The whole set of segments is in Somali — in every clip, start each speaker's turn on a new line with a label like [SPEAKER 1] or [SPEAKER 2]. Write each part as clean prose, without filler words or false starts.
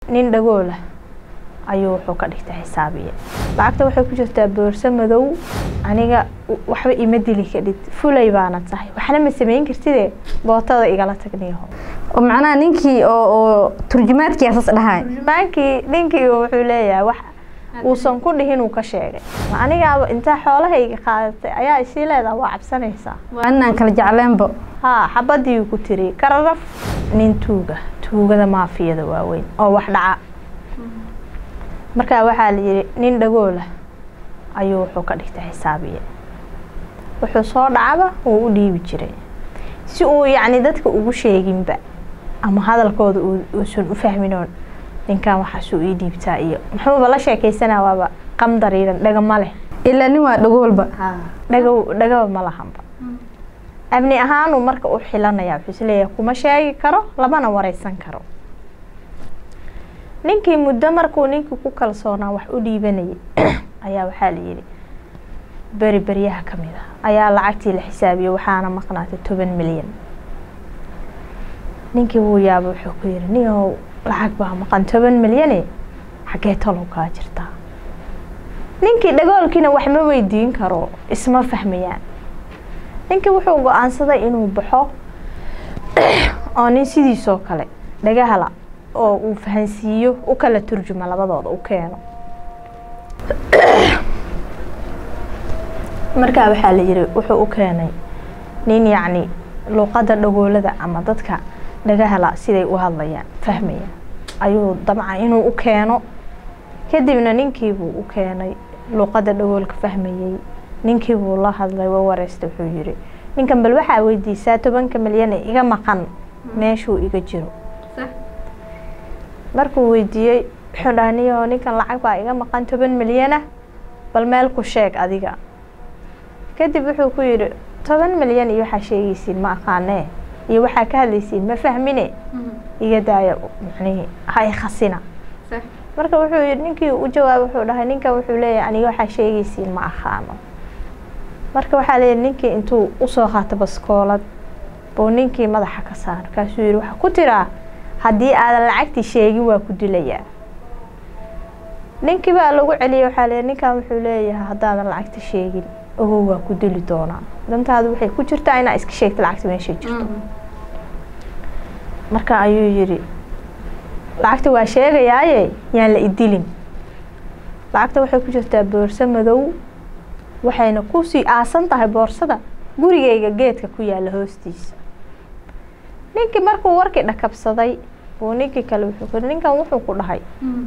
[SPEAKER 1] nin dhagool ah ayuu wuxuu ka dhigtay xisaabiye. Lacagta waxay ku jirtaa boorso madow. Aniga waxba ima dili kadib fulay baana tahay. Waxna ma sameyn kartid bootada igala tagniyo.
[SPEAKER 2] oo macnaha ninkii oo turjumaadkii asas dhahay.
[SPEAKER 1] Turjumaankii ninkii wuxuu leeyahay wax uusan ku dhihin uu ka sheegay. Aniga inta xoolahayga qaadatay ayaa isii leedahay waa cabsanaysaa.
[SPEAKER 2] Waa inaan kala jecleenbo.
[SPEAKER 1] xabadii ku tiri kararaf nin tuugada maafiyada waaweyn oo wax dhaca. Marka waxaa la yiri nin dhagool ah ayuu wuxuu ka dhigtay xisaabiye. Wuxuu soo dhacaba oo u dhiibi jiray si uu yacni dadka ugu sheeginba ama hadalkooda uu soo fahminoon ninkan waxa soo ii dhiibtaa iyo muxuu la sheekaysanaa waaba qamdariiran dhagama leh
[SPEAKER 2] ilaa nin waa dhagoolba.
[SPEAKER 1] dhago ma lahanba. abni ahaanu marka u xilanaya wuxuu isleeyahay kuma sheegi karo labana wareysan karo. ninkii muddo markuu ninkii ku kalsoonaa wax u dhiibanayay ayaa waxaa la yiri bariyaha kamid ah ayaa lacagtii la xisaabiyay waxaana maqnaatay 10 milyan. ninkii wuu yaabo wuxuu ku yiri niyow lacag baa maqan 10 milyan xagee talo ka jirtaa. ninkii dhagoolkiina wax ma weydiin karo isma fahmayaan. ninkii wuxuu go'aansaday inuu baxo oo nin sidiisoo kale dhagahala oo uu fahansiiyo u kala turjuma labadooda u keeno. marka waxaa la yiri wuxuu u keenay nin yacni luqadda dhagoolada ama dadka dhagahala siday u hadlayaan fahmaya ayuu damca inuu u keeno. kadibna ninkii buu u keenay luqadda dhagoolka fahmayay. ninkii buu la hadlay wareystay wuxuu yiri ninkan bal waxa weydiisaa 10 milyan iga maqan meeshuu iga jiro. markuu weydiiyay xudhaaniyo ninkan lacag baa iga maqan 10 milyan bal meel ku sheeg adiga. kadib wuxuu ku yiri 10 milyan iyo waxa sheegaysiin ma aqaanee iyo waxa ka hadlaysiin ma fahmine iga daaya macnaheedu hay khasina. marka wuxuu yiri ninkii u jawaab wuxuu dhahay ninka wuxuu leeyahay aniga waxa sheegaysiin ma aqaano. marka waxaa leeyahay ninkii intuu u soo qaato baskoolad buu ninkii madaxa ka saar kaasuu yiri waxa ku tiraa haddii aad lacagti sheegin waa ku dilayaa. ninkii baa lagu celiyay waxaa leeyahay ninkan wuxuu leeyahay haddaadan lacagti sheegin oo waa ku dili doonaa. dantaadu waxay ku jirtaa inaa iska sheegto lacagta meesha jirto. marka ayuu yiri lacagta waa sheegayaaye yaan la idilin. lacagta waxay ku jirtaa boorso madow waxayna ku sii aasan tahay boorsada gurigeyga geedka ku yaala hoostiisa. ninkii markuu warkii dhakabsaday oo ninkii kale wuxuu ninkan wuxuu ku dhahay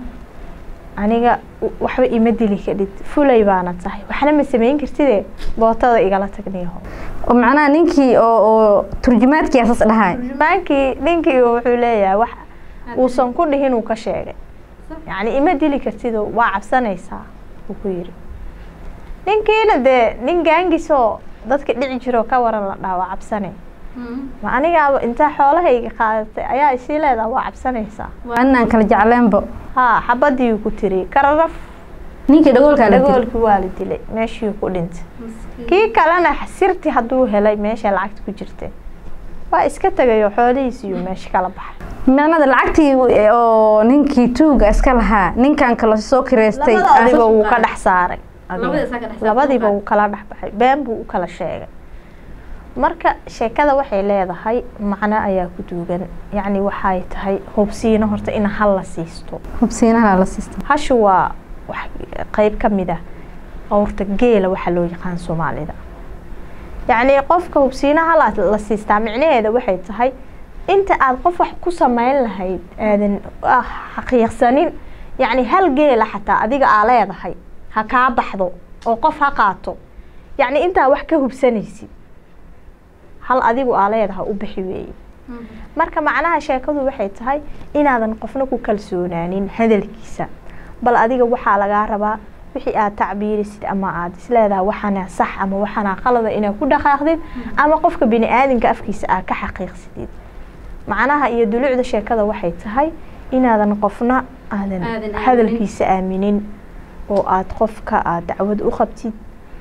[SPEAKER 1] aniga waxba ima dili kadib fulay baana tahay. waxna ma sameyn kartid bootada igala tagniyo.
[SPEAKER 2] oo macnaha ninkii oo turjumaadkii asas dhahay.
[SPEAKER 1] turjumaankii ninkii wuxuu leeyahay wax uusan ku dhihin uu ka sheegay. yacni ima dili kartid waa cabsanaysaa uu ku yiri. ninkiina nin gaangiisoo dadka dhici jiro ka waran la dhawa cabsanay. ma aniga inta xoolahayga qaadatay ayaa isii leedahay waa cabsanaysaa.
[SPEAKER 2] waa inaan kala jecleenbo.
[SPEAKER 1] xabadii ku tiri kararaf
[SPEAKER 2] ninkii
[SPEAKER 1] dhagoolkii waa la dilay meeshii ku dhintay. kii kalena sirti hadduu helay meesha lacagta ku jirtay waa iska tagayo xoolihiisa iyo meesha kala baxay.
[SPEAKER 2] macnaha lacagtii oo ninkii tuuga iska lahaa ninkan kala soo kireystay
[SPEAKER 1] adiga uu ka dhax saaray. labadiiba uu kala dhax baxay been buu u kala sheegay. marka sheekada waxay leedahay macna ayaa ku duugan. yacni waxay tahay hubsiino horta in hal la siisto.
[SPEAKER 2] hubsiinaha la siisto.
[SPEAKER 1] hashu waa wax qayb kamid ah horta geela waxa loo yaqaan Soomaalida. yacni qofka hubsiinaha la siistaa micnaheedu waxay tahay inta aad qof wax ku sameyn lahayd aadan xaqiiqsanin yacni hal geela xataa adiga aa leedahay ha kaa baxdo oo qof ha qaato. yacni intaa wax ka hubsanaysid hal adigu aa leedahay u bixi weeye. marka macnaha sheekadu waxay tahay inaadan qofna ku kalsoonaanin hadalkiisa bal adiga waxaa lagaa rabaa wixii aad tacbiirisid ama aad isleedahay waxana sax ama waxana qalad inaad ku dhaqaaqdid ama qofka bini aadamka afkiisa aad ka xaqiiqsidid. macnaha iyo dulucda sheekada waxay tahay inaadan qofna aadan hadalkiisa aaminin oo aad qofka aad dacwad u qabtid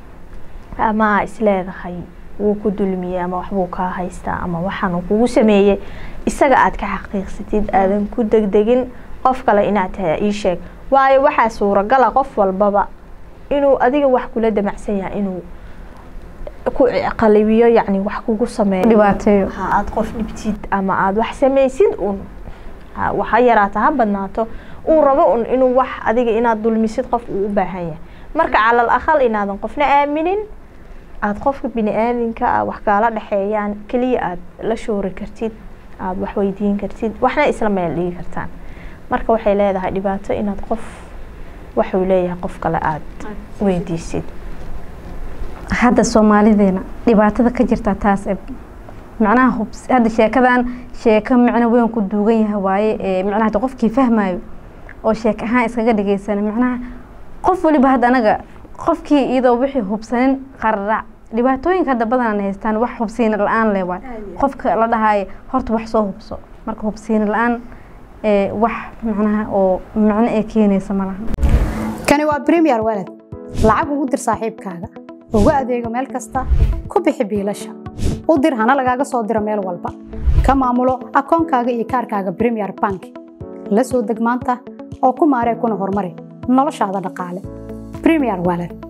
[SPEAKER 1] ama isleedahay wuu ku dulmiyay ama waxbuu ka haystaa ama waxaan kugu sameeyay isaga aad ka xaqiiqsatid aadan ku degdegin qof kale inaad tahay ii sheeg waayo waxaa suuragala qof walbaba inuu adiga wax kula damacsan yahay inuu ku qalibiyo yacni wax kugu sameeyo
[SPEAKER 2] dhibaateeyo
[SPEAKER 1] aad qof dhibtid ama aad wax samaysid waxa yaraata ha badnaato uu rabo inuu wax adiga inaad dulmisid qof uu u baahan yahay marka calal aqal inaadan qofna aaminin aad qofka bini aadinka wax kala dhaxeeyaan kaliya aad la shoori kartid aad wax weydiin kartid waxna isla meel dhigi kartaan marka waxay leedahay dhibaato inaad qof wuxuu leeyahay qof kale aad weydiisid
[SPEAKER 2] hadda Soomaalideena dhibaatada ka jirta taas macnaha hadda sheekadan sheeka macna weyn ku duugan yahay waaye macnaha qofkii fahmayo oo sheek ahaan iskaga dhageysan macnaha qof waliba hadda anaga qofkii iyadoo wixii hubsanin qarrac dhibaatooyinka hadda badan haystaan wax hubsiin la'aan leeyahay qofka la dhahay horta wax soo hubso marka hubsiin la'aan wax macnaha oo macna ay keenaysa malaha
[SPEAKER 3] kani waa Premier Wallet lacag ugu dir saaxiibkaaga ugu adeego meel kasta ku bixi biilasha u dir hana lagaaga soo diro meel walba ka maamulo akoonkaaga iyo kaarkaaga Premier Bank la soo deg maanta oo ku maaree kuna horumari noloshaada dhaqaale Premier Wallet